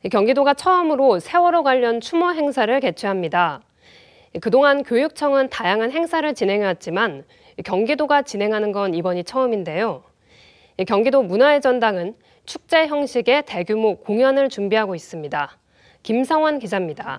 경기도가 처음으로 세월호 관련 추모 행사를 개최합니다. 그동안 교육청은 다양한 행사를 진행해왔지만 경기도가 진행하는 건 이번이 처음인데요. 경기도 문화의 전당은 축제 형식의 대규모 공연을 준비하고 있습니다. 김성원 기자입니다.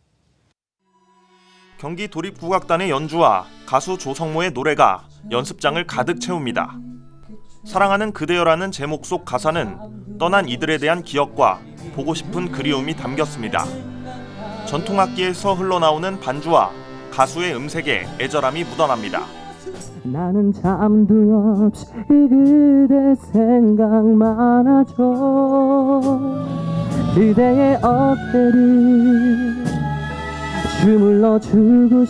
경기 도립국악단의 연주와 가수 조성모의 노래가 연습장을 가득 채웁니다. 사랑하는 그대여라는 제목 속 가사는 떠난 이들에 대한 기억과 보고 싶은 그리움이 담겼습니다. 전통악기에서 흘러나오는 반주와 가수의 음색에 애절함이 묻어납니다. 나는 잠도 없이 그대 생각만 하죠. 그대의 어깨를 주물러 주고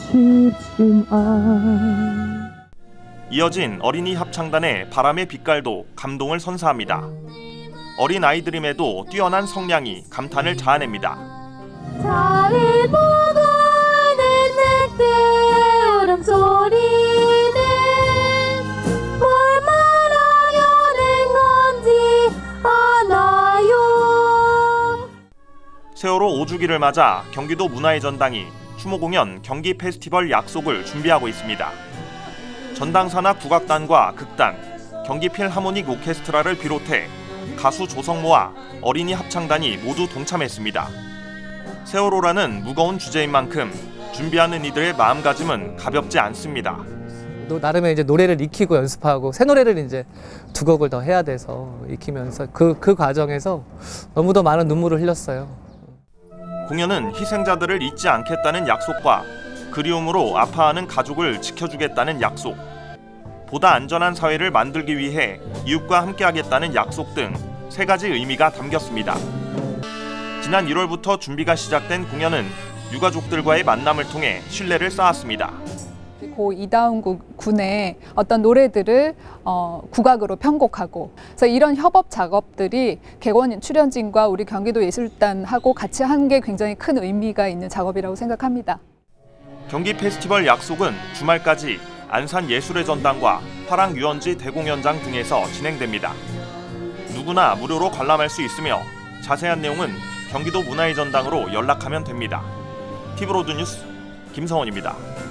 싶지만. 이어진 어린이 합창단의 바람의 빛깔도 감동을 선사합니다. 어린 아이들임에도 뛰어난 성량이 감탄을 자아냅니다. 잘 보고는 늑대 울음소리는 뭘 말하려는 건지 아나요. 세월호 5주기를 맞아 경기도 문화의 전당이 추모공연 경기 페스티벌 약속을 준비하고 있습니다. 전당사나 국악단과 극단, 경기 필하모닉 오케스트라를 비롯해 가수 조성모와 어린이 합창단이 모두 동참했습니다. 세월호라는 무거운 주제인 만큼 준비하는 이들의 마음가짐은 가볍지 않습니다. 나름의 이제 노래를 익히고 연습하고 새 노래를 이제 2곡을 더 해야 돼서 익히면서 그 과정에서 너무도 많은 눈물을 흘렸어요. 공연은 희생자들을 잊지 않겠다는 약속과 그리움으로 아파하는 가족을 지켜주겠다는 약속, 보다 안전한 사회를 만들기 위해 이웃과 함께하겠다는 약속 등 3가지 의미가 담겼습니다. 지난 1월부터 준비가 시작된 공연은 유가족들과의 만남을 통해 신뢰를 쌓았습니다. 고 이다운 군의 어떤 노래들을 국악으로 편곡하고, 그래서 이런 협업 작업들이 객원 출연진과 우리 경기도 예술단하고 같이 한 게 굉장히 큰 의미가 있는 작업이라고 생각합니다. 경기 페스티벌 약속은 주말까지 안산 예술의 전당과 화랑 유원지 대공연장 등에서 진행됩니다. 누구나 무료로 관람할 수 있으며 자세한 내용은 경기도 문화의 전당으로 연락하면 됩니다. TV로드 뉴스 김성원입니다.